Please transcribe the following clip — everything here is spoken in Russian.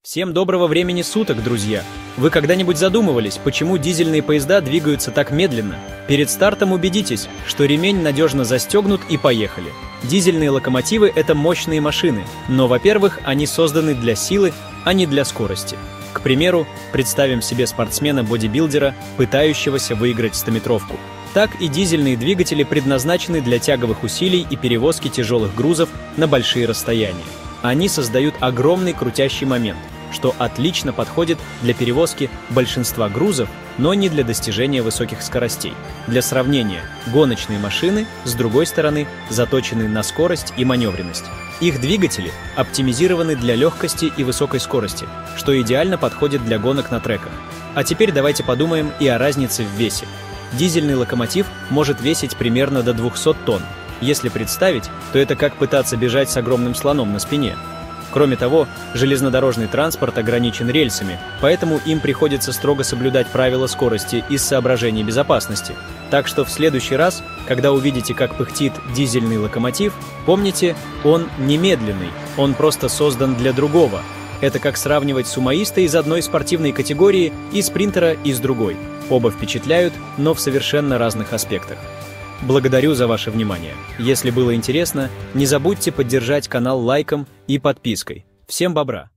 Всем доброго времени суток, друзья! Вы когда-нибудь задумывались, почему дизельные поезда двигаются так медленно? Перед стартом убедитесь, что ремень надежно застегнут и поехали. Дизельные локомотивы – это мощные машины, но, во-первых, они созданы для силы, а не для скорости. К примеру, представим себе спортсмена-бодибилдера, пытающегося выиграть 100-метровку. Так и дизельные двигатели предназначены для тяговых усилий и перевозки тяжелых грузов на большие расстояния. Они создают огромный крутящий момент, что отлично подходит для перевозки большинства грузов, но не для достижения высоких скоростей. Для сравнения, гоночные машины, с другой стороны, заточены на скорость и маневренность. Их двигатели оптимизированы для легкости и высокой скорости, что идеально подходит для гонок на треках. А теперь давайте подумаем и о разнице в весе. Дизельный локомотив может весить примерно до 200 тонн. Если представить, то это как пытаться бежать с огромным слоном на спине. Кроме того, железнодорожный транспорт ограничен рельсами, поэтому им приходится строго соблюдать правила скорости из соображений безопасности. Так что в следующий раз, когда увидите, как пыхтит дизельный локомотив, помните, он не медленный, он просто создан для другого. Это как сравнивать сумоиста из одной спортивной категории и спринтера из другой. Оба впечатляют, но в совершенно разных аспектах. Благодарю за ваше внимание. Если было интересно, не забудьте поддержать канал лайком и подпиской. Всем бобра!